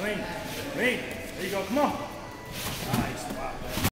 Clean. Clean. There you go. Come on. Nice. Wow.